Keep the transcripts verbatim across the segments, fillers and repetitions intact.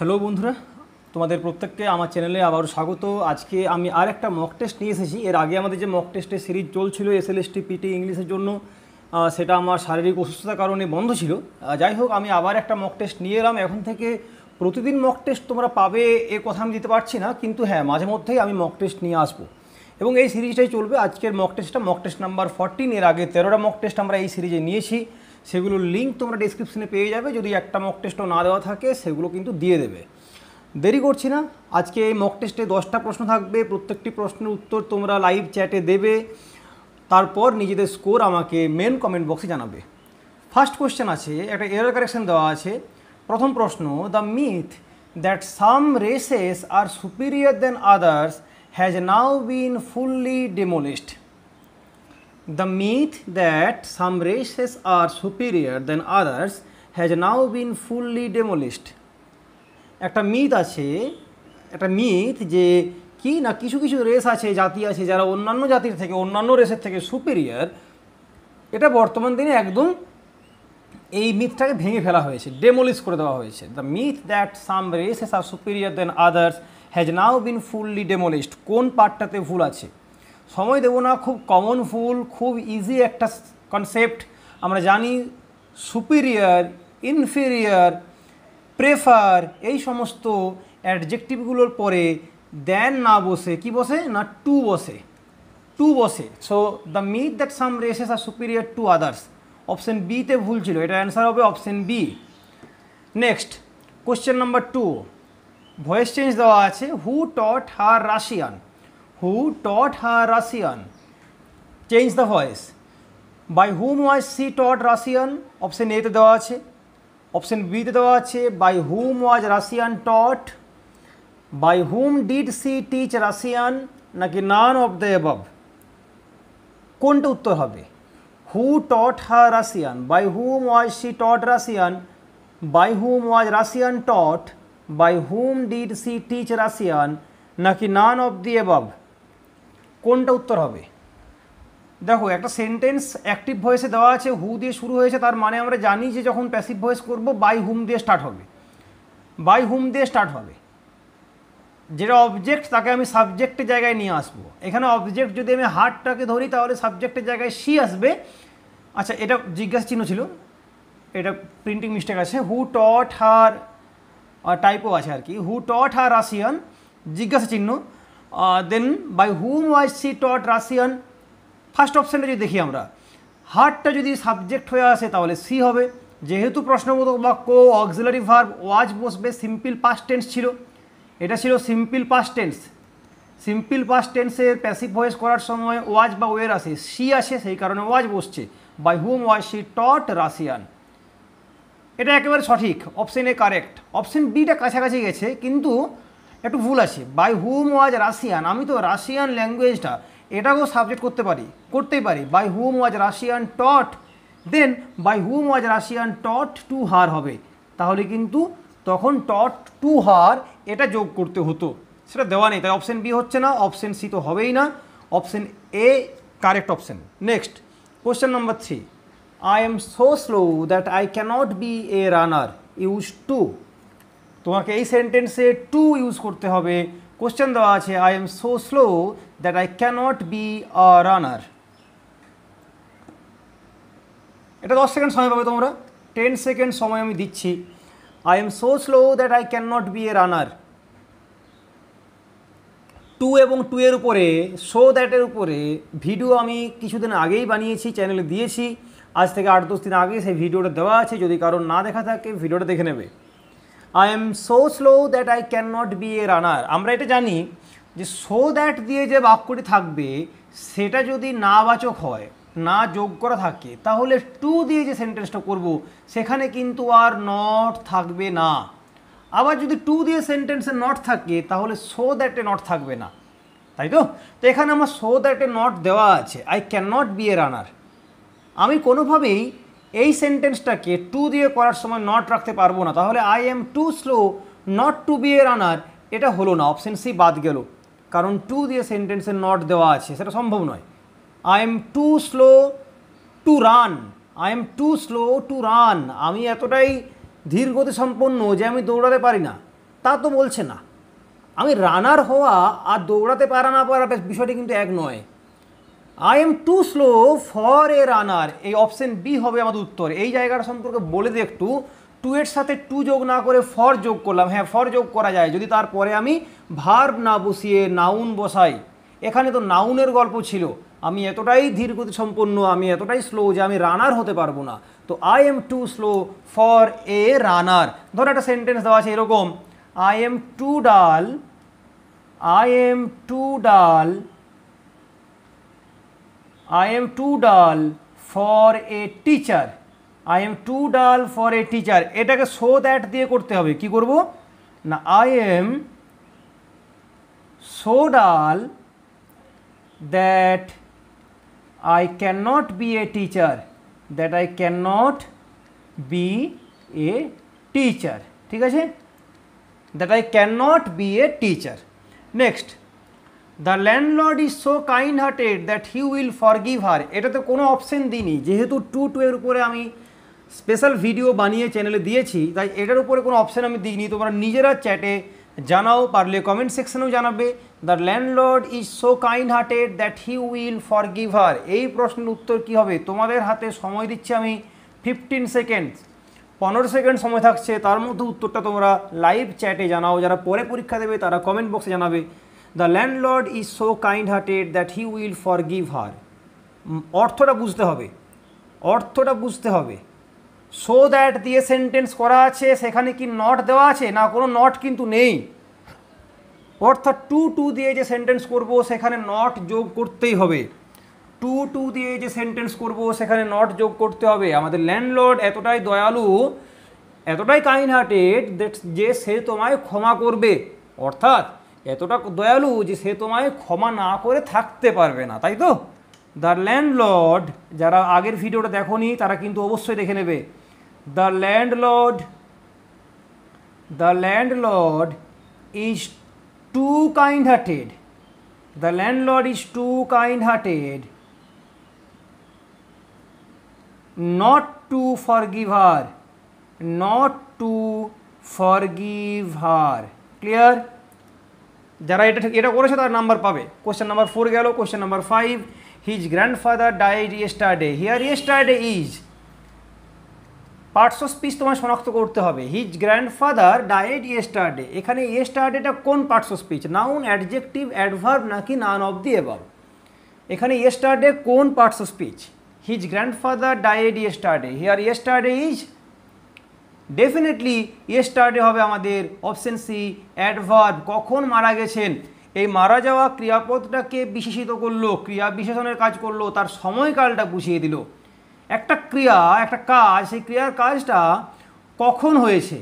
Hello বন্ধুরা, তোমাদের প্রত্যেককে আমার চ্যানেলে আবারও স্বাগত। আজকে আমি আর একটা মক টেস্ট নিয়ে এসেছি। এর আগে আমাদের যে মক টেস্টের সিরিজ চলছিল এসএলএসটি পিটি ইংলিশের জন্য, সেটা আমার শারীরিক অসুস্থতার কারণে বন্ধ ছিল। যাই হোক, আমি আবার একটা মক টেস্ট নিয়ে এলাম। এখন থেকে প্রতিদিন মক টেস্ট তোমরা পাবে এ কথা আমি দিতে পারছি না, কিন্তু হ্যাঁ, মাঝে মধ্যেই আমি মক টেস্ট নিয়ে আসবো এবং এই সিরিজটাই চলবে। আজকের মক টেস্টটা মক টেস্ট নাম্বার ফোরটিন। এর আগে তেরোটা মক টেস্ট আমরা এই সিরিজে নিয়েছি, সেগুলোর লিঙ্ক তোমরা ডিসক্রিপশনে পেয়ে যাবে। যদি একটা মক টেস্টও না দেওয়া থাকে সেগুলো কিন্তু দিয়ে দেবে। দেরি করছি না, আজকে এই মক টেস্টে দশটা প্রশ্ন থাকবে। প্রত্যেকটি প্রশ্নের উত্তর তোমরা লাইভ চ্যাটে দেবে, তারপর নিজেদের স্কোর আমাকে মেন কমেন্ট বক্সে জানাবে। ফার্স্ট কোয়েশ্চেন আছে, একটা এরর কারেকশন দেওয়া আছে। প্রথম প্রশ্ন, the myth that some races are superior than others has now been fully demolished. The myth that some races are superior than others has now been fully demolished. একটা myth আছে, একটা myth যে কি না কিছু কিছু রেস আছে, জাতি আছে যারা অন্যান্য জাতির থেকে, অন্যান্য রেসের থেকে সুপিরিয়র। এটা বর্তমান দিনে একদম এই মিথটাকে ভেঙে ফেলা হয়েছে, ডেমোলিশ করে দেওয়া হয়েছে। The myth that some races are superior than others has now been fully demolished. কোন পার্টটাতে ভুল আছে? সময় দেবো না, খুব কমন ভুল, খুব ইজি একটা কনসেপ্ট। আমরা জানি সুপিরিয়র, ইনফেরিয়র, প্রেফার, এই সমস্ত অ্যাডজেক্টিভগুলোর পরে দেন না বসে কি বসে না টু বসে, টু বসে। So the myth that some races are superior to others, option বিতে ভুল ছিল, এটা অ্যান্সার হবে option B. Next question number two, voice change দেওয়া আছে। Who taught her Russian? Who taught her Russian? Change the voice. By whom was she taught Russian? Option A তে দেওয়া আছে, অপশন বি তে দেওয়া আছে by whom was Russian taught, by whom did she teach Russian, নাকি none of the above? কোনটা উত্তর হবে? Who taught her Russian? By whom was she taught Russian? By whom was Russian taught? By whom did she teach Russian, নাকি none of the above? কোনটা উত্তর হবে? দেখো, একটা সেন্টেন্স অ্যাক্টিভ ভয়েসে দেওয়া আছে, হু দিয়ে শুরু হয়েছে, তার মানে আমরা জানি যে যখন প্যাসিভ ভয়েস করব বাই হুম দিয়ে স্টার্ট হবে, বাই হুম দিয়ে স্টার্ট হবে। যেটা অবজেক্ট তাকে আমি সাবজেক্টের জায়গায় নিয়ে আসবো। এখানে অবজেক্ট যদি আমি হার্টটাকে ধরি তাহলে সাবজেক্টের জায়গায় সি আসবে। আচ্ছা, এটা জিজ্ঞাসা চিহ্ন ছিল, এটা প্রিন্টিং মিস্টেক আছে। হু টট হার, টাইপও আছে আর কি, হু টট হার রাশিয়ান, জিজ্ঞাসা চিহ্ন। Then by whom was she taught Russian. First অপশানটা যদি দেখি আমরা, হার্টটা যদি সাবজেক্ট হয়ে আসে তাহলে সি হবে। যেহেতু প্রশ্নবোধক বাক্য, অক্সিলারি ভার্ব ওয়াজ বসবে, সিম্পল পাস্ট টেন্স ছিল, এটা ছিল simple past tense. Simple past টেন্সের প্যাসিভ ভয়েস করার সময় ওয়াজ বা ওয়ের আসে, সি আসে, সেই কারণে ওয়াজ বসছে। By whom was she taught Russian, এটা একেবারে সঠিক, অপশন এ কারেক্ট। অপশন বিটা কাছাকাছি গেছে কিন্তু একটু ভুল আছে। বাই হুম ওয়াজ রাশিয়ান, আমি তো রাশিয়ান ল্যাঙ্গুয়েজটা এটাকেও সাবজেক্ট করতে পারি, করতেই পারি। By whom was Russian taught, then by whom was Russian taught to her হবে, তাহলে কিন্তু তখন টট টু হার এটা যোগ করতে হতো, সেটা দেওয়া নেই, তাই অপশন বি হচ্ছে না। অপশন সি তো হবেই না, option A correct option. Next question number three, I am so slow that I cannot be a runner, use to. তোমাকে এই সেন্টেন্সে টু ইউজ করতে হবে। কোশ্চেন দেওয়া আছে, I am so slow that I cannot be a runner. এটা দশ second সময় পাবে তোমরা, টেন সেকেন্ড সময় আমি দিচ্ছি। I am so slow that I can not be a runner. To এবং টু এর উপরে, সো দ্যাটের উপরে ভিডিও আমি কিছুদিন আগেই বানিয়েছি, চ্যানেলে দিয়েছি, আজ থেকে আট দশ দিন আগে সেই ভিডিওটা দেওয়া আছে, যদি কারোর না দেখা থাকে ভিডিওটা দেখে নেবে। I am so slow that I can not be a runner, আমরা এটা জানি যে সো দ্যাট দিয়ে যে বাক্যটি থাকবে সেটা যদি নাবাচক হয়, না যোগ করা থাকে, তাহলে টু দিয়ে যে সেন্টেন্সটা করব সেখানে কিন্তু আর নট থাকবে না। আবার যদি টু দিয়ে সেন্টেন্সে নট থাকে তাহলে সো দ্যাটে নট থাকবে না, তাই তো? তো এখানে আমার সো দ্যাটে নট দেওয়া আছে, I can not be a runner. আমি কোনোভাবেই এই সেন্টেন্সটাকে টু দিয়ে করার সময় নট রাখতে পারবো না, তাহলে I am too slow not to be a runner এটা হলো না, অপশন সি বাদ গেল, কারণ টু দিয়ে সেন্টেন্সে নট দেওয়া আছে, সেটা সম্ভব নয়। I am too slow to run, I am too slow to run, আমি এতটাই ধীর গতি সম্পন্ন যে আমি দৌড়াতে পারি না, তা তো বলছে না। আমি রানার হওয়া আর দৌড়াতে পারা না পারা বিষয়টি কিন্তু এক নয়। I am too slow for a runner, এই অপশন বি হবে আমাদের উত্তর। এই জায়গাটা সম্পর্কে বলে দিই একটু। টু এর সাথে টু যোগ না করে ফর যোগ করলাম। হ্যাঁ, ফর যোগ করা যায় যদি তারপরে আমি ভার্ব না বসিয়ে নাউন বসাই। এখানে তো নাউনের গল্প ছিল। আমি এতটাই ধীর গতি সম্পন্ন, আমি এতটাই স্লো যে আমি রানার হতে পারবো না। তো I am too slow for a runner. ধরো একটা সেন্টেন্স দেওয়া আছে এরকম, I am too dull I am too dull I am too dull for a teacher. I am too dull for a teacher. এটাকে so that দিয়ে করতে হবে। কি করব না, I am so dull that I cannot be a teacher. That I cannot be a teacher. ঠিক আছে, that I cannot be a teacher. Next, the landlord is so kind hearted that he will forgive her. এটাতে কোনো option দিইনি, যেহেতু two two এর উপরে আমি special video বানিয়ে চ্যানেলে দিয়েছি, তাই এটার উপরে কোনো অপশন আমি দিইনি। তোমরা নিজেরা চ্যাটে জানাও, পারলে কমেন্ট সেকশনেও জানাবে। The landlord is so kind hearted that he will forgive her. এই প্রশ্নের উত্তর কী হবে? তোমাদের হাতে সময় দিচ্ছি আমি ফিফটিন সেকেন্ড, পনেরো সেকেন্ড সময় থাকছে। তার মধ্যে উত্তরটা তোমরা লাইভ চ্যাটে জানাও। যারা পরে পরীক্ষা দেবে তারা কমেন্ট বক্সে জানাবে। The landlord is so kind hearted that he will forgive her. অর্থটা বুঝতে হবে, অর্থটা বুঝতে হবে। সো দ্যাট দিয়ে সেন্টেন্স করা আছে, সেখানে কি নট দেওয়া আছে? না, কোনো নট কিন্তু নেই। অর্থাৎ টু টু দিয়ে যে সেন্টেন্স করব সেখানে নট যোগ করতেই হবে। টু টু দিয়ে যে সেন্টেন্স করব সেখানে নট যোগ করতে হবে। আমাদের ল্যান্ডলর্ড এতটাই দয়ালু, এতটাই কাইন্ড হার্টেড যে সে তোমায় ক্ষমা করবে। অর্থাৎ এতটা দয়ালু যে সে তোমায় ক্ষমা না করে থাকতে পারবে না, তাই তো? দ্য ল্যান্ডলর্ড, যারা আগের ভিডিওটা দেখোনি তারা কিন্তু অবশ্যই দেখে নেবে। The landlord the landlord is too kind hearted the landlord is too kind hearted not to forgive her not to forgive her. Clear? যারা এটা এটা করেছে তার নাম্বার পাবে। কোশ্চেন নাম্বার ফোর গেল। Question number five, his grandfather died yesterday. Here yesterday is parts of speech তোমায় শনাক্ত করতে হবে। হিজ গ্র্যান্ডফাদার ডাইড ইয়েস্টারডে, এখানে ইয়েস্টারডেটা কোন parts of speech? Noun, adjective, adverb নাকি নান অফ দি অ্যাবাভ? এখানে ইয়েস্টারডে কোন parts of speech? His grandfather died yesterday. Here yesterday is definitely yesterday হবে আমাদের অপশন সি, অ্যাডভার্ব। কখন মারা গেছেন, এই মারা যাওয়া ক্রিয়াপদটাকে বিশেষিত করলো, ক্রিয়া বিশেষণের কাজ করলো, তার সময়কালটা বুঝিয়ে দিল। একটা ক্রিয়া, একটা কাজ, সেই ক্রিয়ার কাজটা কখন হয়েছে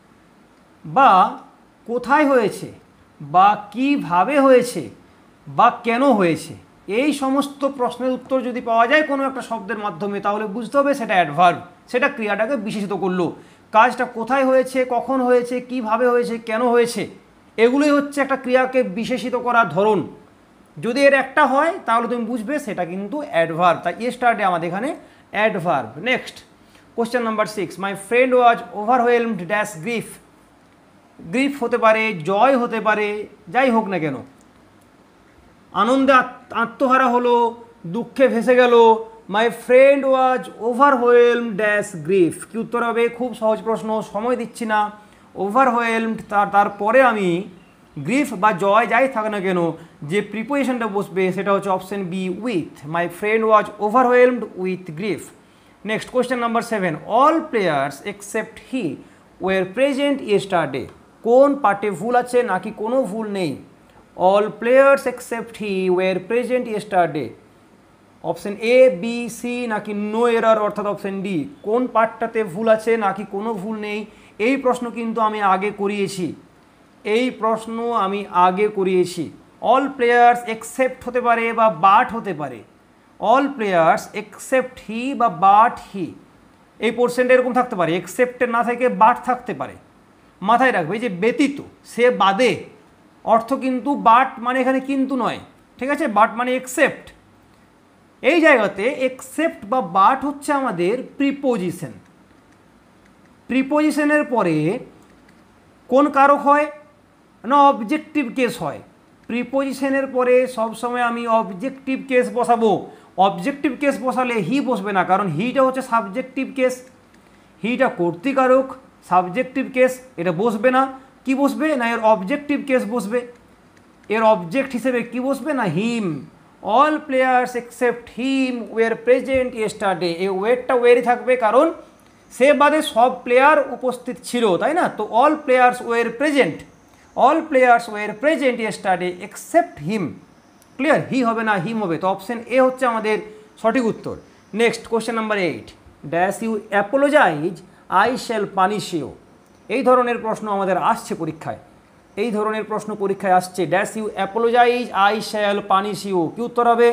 বা কোথায় হয়েছে বা কিভাবে হয়েছে বা কেন হয়েছে, এই সমস্ত প্রশ্নের উত্তর যদি পাওয়া যায় কোনো একটা শব্দের মাধ্যমে, তাহলে বুঝতে হবে সেটা অ্যাডভার্ব, সেটা ক্রিয়াটাকে বিশেষিত করলো। কাজটা কোথায় হয়েছে, কখন হয়েছে, কিভাবে হয়েছে, কেন হয়েছে, এগুলোই হচ্ছে একটা ক্রিয়াকে বিশেষিত করার ধরন। যদি এর একটা হয় তাহলে তুমি বুঝবে সেটা কিন্তু অ্যাডভার্ব। তাই ইয়েস্টারডে আমাদের এখানে adverb. Next, question number six, my friend was overwhelmed dash grief. Grief হতে পারে, জয় হতে পারে, যাই হোক না কেন, আনন্দে আত্মহারা হলো, দুঃখে ভেসে গেল। My friend was overwhelmed dash grief. কি উত্তর হবে? খুব সহজ প্রশ্ন, সময় দিচ্ছি না। ওভারওয়েলমড, তার তারপরে আমি গ্রিফ বা জয় যাই থাক না কেন, যে প্রিপোজিশনটা বসবে সেটা হচ্ছে option B, with. My friend was overwhelmed with grief. Next, question number seven, all players except he were present yesterday. কোন পার্টে ভুল আছে নাকি কোনো ভুল নেই? All players except he were present yesterday. Option A, B, C নাকি no error অর্থাৎ অপশন ডি। কোন পার্টটাতে ভুল আছে নাকি কোনো ভুল নেই, এই প্রশ্ন কিন্তু আমি আগে করিয়েছি, এই প্রশ্ন আমি আগে করিয়েছি। অল প্লেয়ার্স এক্সেপ্ট হতে পারে বা বাট হতে পারে। অল প্লেয়ার্স এক্সেপ্ট হি বা বাট হি, এই পোর্শনটা এরকম থাকতে পারে, এক্সেপ্টের না থেকে বাট থাকতে পারে। মাথায় রাখবে যে ব্যতীত, সে বাদে অর্থ কিন্তু বাট মানে এখানে কিন্তু নয়, ঠিক আছে? বাট মানে এক্সেপ্ট। এই জায়গাতে এক্সেপ্ট বা বাট হচ্ছে আমাদের প্রিপোজিশন। প্রিপোজিশনের পরে কোন কারক হয়? না অবজেক্টিভ কেস হয়। প্রিপোজিশনের পরে সবসময় আমি অবজেক্টিভ কেস বসাবো। অবজেক্টিভ কেস বসালে হি বসবে না, কারণ হিটা হচ্ছে সাবজেক্টিভ কেস, হিটা কর্তৃকারক সাবজেক্টিভ কেস, এটা বসবে না। কি বসবে না এর অবজেক্টিভ কেস বসবে। এর অবজেক্ট হিসেবে কি বসবে না him. All players except him were present yesterday, এই ওয়েরটা ওয়েরই থাকবে কারণ সে বাদে সব প্লেয়ার উপস্থিত ছিল, তাই না? তো all players were present, all players were present yesterday except him. Clear? He হবে না হিম হবে। তো অপশন এ হচ্ছে আমাদের সঠিক উত্তর। Next question number eight, dash you apologise I shall punish you. এই ধরনের প্রশ্ন আমাদের আসছে পরীক্ষায়, এই ধরনের প্রশ্ন পরীক্ষায় আসছে। Dash you apologise I shall punish you, কি উত্তর হবে?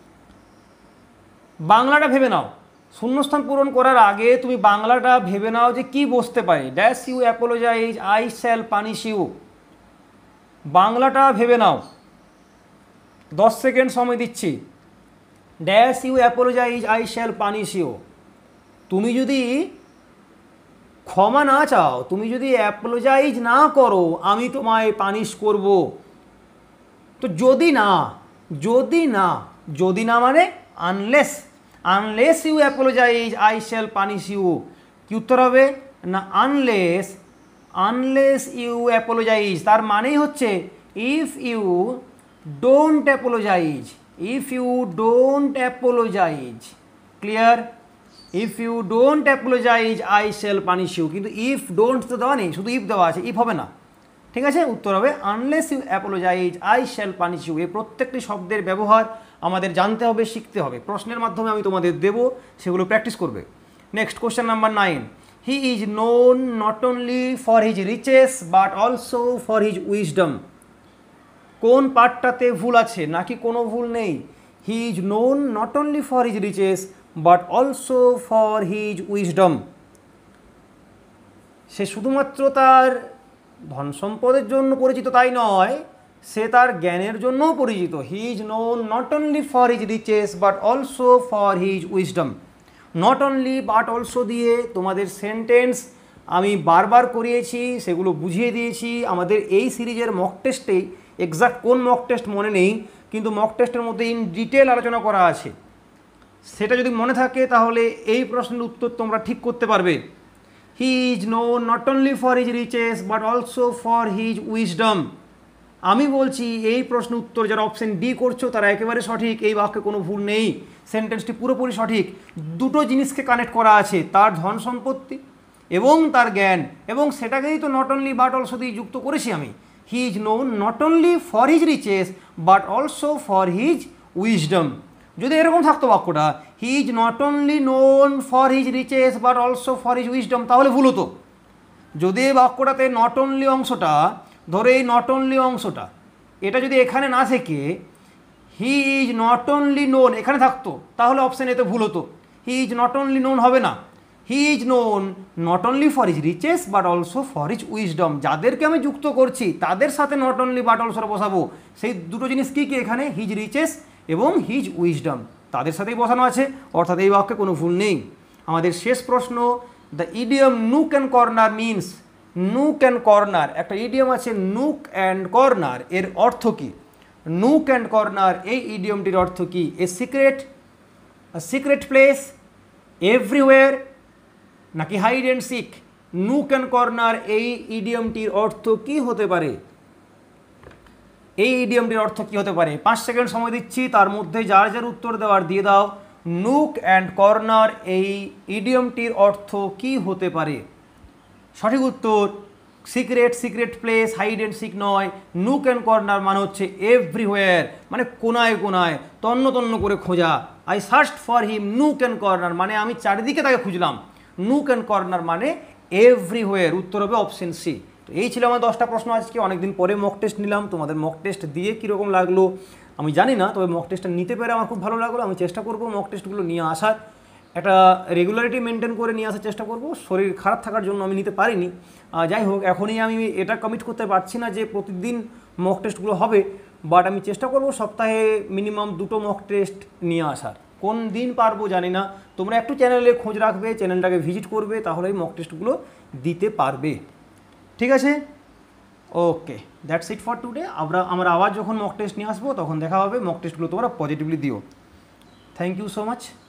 বাংলাটা ভেবে নাও, শূন্যস্থান পূরণ করার আগে তুমি বাংলাটা ভেবে নাও যে কি বসতে পারে। Dash you apologise I shall punish you, বাংলাটা ভেবে নাও। দশ সেকেন্ড সময় দিচ্ছি। Dash you apologise I shall punish you, তুমি যদি ক্ষমা না চাও, তুমি যদি অ্যাপোলোজাইজ না করো, আমি তোমায় পানিশ করব। তো যদি না, যদি না, যদি না মানে unless, unless you apologise I shall punish you, কি উত্তর হবে না আনলেস, আনলেস ইউ অ্যাপোলোজাইজ, তার মানেই হচ্ছে if you don't apologise, if you don't apologise. Clear? If you don't apologise I shall punish you, কিন্তু ইফ ডোন্ট তো দেওয়া নেই, শুধু ইফ দেওয়া আছে, ইফ হবে না। ঠিক আছে, উত্তর হবে unless you apologise I shall punish you. এই প্রত্যেকটি শব্দের ব্যবহার আমাদের জানতে হবে, শিখতে হবে। প্রশ্নের মাধ্যমে আমি তোমাদের দেব, সেগুলো প্র্যাকটিস করবে। Next question number nine, he is known not only for his riches but also for his wisdom. কোন পার্টটাতে ভুল আছে নাকি কোনো ভুল নেই? He is known not only for his riches but also for his wisdom. সে শুধুমাত্র তার ধন সম্পদের জন্য পরিচিত তাই নয়, সে তার জ্ঞানের জন্যও পরিচিত। He is known not only for his riches but also for his wisdom. Not only but also দিয়ে তোমাদের সেন্টেন্স আমি বারবার করিয়েছি, সেগুলো বুঝিয়ে দিয়েছি আমাদের এই সিরিজের মক টেস্টেই। এক্সাক্ট কোন মক টেস্ট মনে নেই, কিন্তু মক টেস্টের মধ্যে ইন ডিটেল আলোচনা করা আছে। সেটা যদি মনে থাকে তাহলে এই প্রশ্নের উত্তর তোমরা ঠিক করতে পারবে। He is known not only for his riches but also for his wisdom. আমি বলছি এই প্রশ্ন উত্তর যারা অপশন ডি করছো তারা একেবারে সঠিক, এই বাক্যে কোনো ভুল নেই, সেন্টেন্সটি পুরোপুরি সঠিক। দুটো জিনিসকে কানেক্ট করা আছে, তার ধন সম্পত্তি এবং তার জ্ঞান, এবং সেটাকেই তো নট অনলি বাট অলসো দিয়ে যুক্ত করেছি আমি। He is known not only for his riches but also for his wisdom. যদি এরকম থাকতো বাক্যটা, he is not only known for his riches but also for his wisdom, তাহলে ভুল হতো। যদি এই বাক্যটাতে নট অনলি অংশটা, ধরো এই নট অনলি অংশটা, এটা যদি এখানে না থেকে he is not only known এখানে থাকতো, তাহলে অপশান এতে ভুল হতো। He is not only known হবে না, he is known not only for his riches but also for his wisdom. যাদেরকে আমি যুক্ত করছি তাদের সাথে নট অনলি বাট অলসো বসাবো। সেই দুটো জিনিস কী কী এখানে? হিজ রিচেস এবং হিজ উইজডম, তাদের সাথেই বসানো আছে, অর্থাৎ এই বাক্যে কোনো ভুল নেই। আমাদের শেষ প্রশ্ন, the idiom nook and corner means. Nook and corner, একটা ইডিয়ম আছে নুক অ্যান্ড কর্নার, এর অর্থ কী? নুক অ্যান্ড কর্নার এই ইডিয়মটির অর্থ কী? A secret, a secret place, everywhere, নাকি hide and seek? Nook and corner এই ইডিয়মটির অর্থ কী হতে পারে? এই ইডিয়মটির অর্থ কী হতে পারে? পাঁচ সেকেন্ড সময় দিচ্ছি, তার মধ্যে যার যার উত্তর দেওয়ার দিয়ে দাও। নুক অ্যান্ড কর্নার এই ইডিয়মটির অর্থ কী হতে পারে? সঠিক উত্তর secret, secret place, hide and seek নয়। নুক অ্যান্ড কর্নার মানে হচ্ছে এভরিওয়্যার, মানে কোনায় কোনায় তন্ন তন্ন করে খোঁজা। I searched for him nook and corner মানে আমি চারিদিকে তাকে খুঁজলাম। নুক অ্যান্ড কর্নার মানে এভরিওয়্যার, উত্তর হবে অপশন সি। তো এই ছিল আমার দশটা প্রশ্ন আজকে। অনেকদিন পরে মক টেস্ট নিলাম, তোমাদের মক টেস্ট দিয়ে কীরকম লাগলো আমি জানি না, তবে মক টেস্টটা নিতে পেরে আমার খুব ভালো লাগলো। আমি চেষ্টা করবো মক টেস্টগুলো নিয়ে আসার, একটা রেগুলারিটি মেনটেন করে নিয়ে আসার চেষ্টা করব। শরীর খারাপ থাকার জন্য আমি নিতে পারিনি। যাই হোক, এখনই আমি এটা কমিট করতে পারছি না যে প্রতিদিন মক টেস্টগুলো হবে, বাট আমি চেষ্টা করব সপ্তাহে মিনিমাম দুটো মক টেস্ট নিয়ে আসার। কোন দিন পারবো জানি না, তোমরা একটু চ্যানেলে খোঁজ রাখবে, চ্যানেলটাকে ভিজিট করবে, তাহলেই মক টেস্টগুলো দিতে পারবে। ঠিক আছে, okay, that's it for today. আমরা আমরা আবার যখন মক টেস্ট নিয়ে আসবো তখন দেখা হবে, মক টেস্টগুলো তোমরা পজিটিভলি দিও। Thank you so much.